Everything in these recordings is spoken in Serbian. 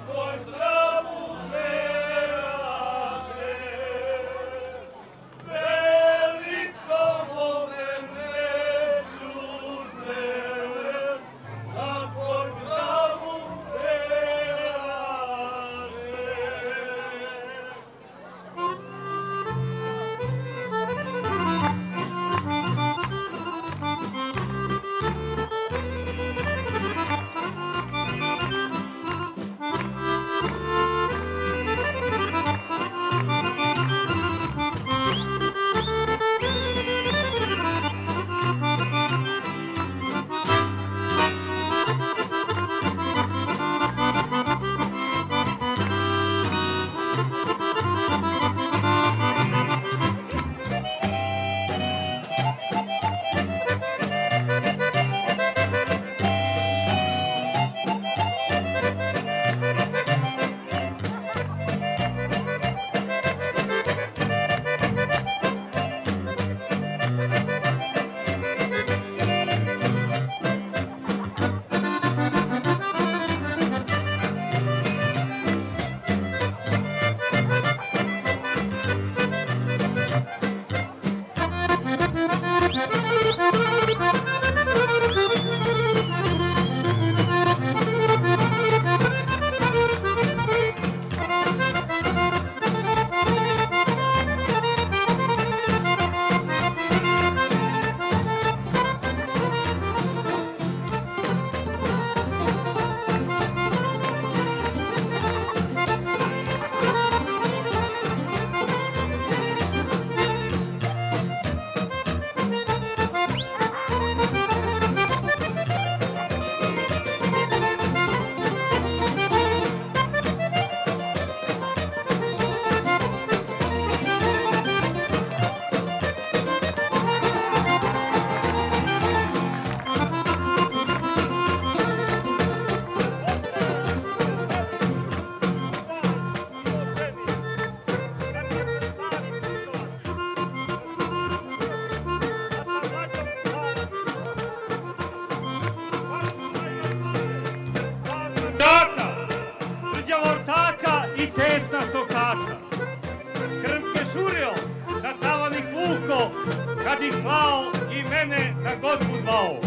kad ih klao i mene na gozbu zvao.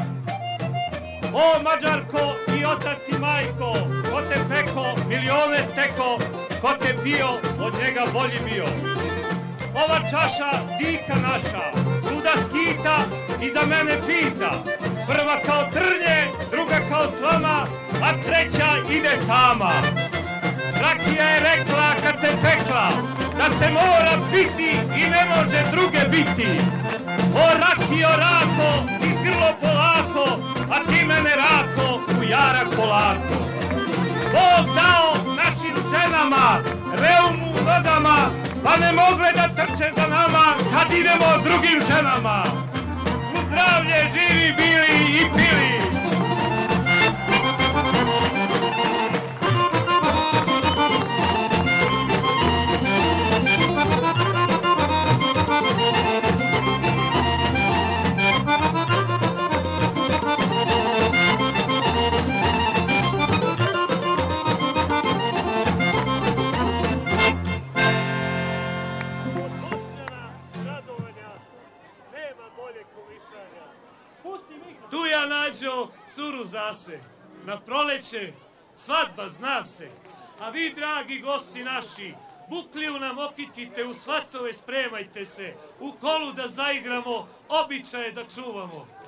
O Mađarko i otac i majko, ko te peko, milione steko, ko te pio, od njega bolji bio. Ova čaša, dika naša, svuda skita i za mene pita. Prva kao trnje, druga kao slama, a treća ide sama. Rakija je rekla kad se pekla, da se mora piti i ne može druge biti. O Rakijo rako, iz grlo polako, a ti mene rako, u jarak polako. Bog dao našim ženama, reum u nogama, pa ne mogle da trče za nama kad idemo drugim ženama. U zdravlje živi bili i pili. Tu ja nađo curu zase, na proleće, svadba zna se, a vi, dragi gosti naši, bukliju nam okitite, u svatove spremajte se, u kolu da zaigramo, običaje da čuvamo.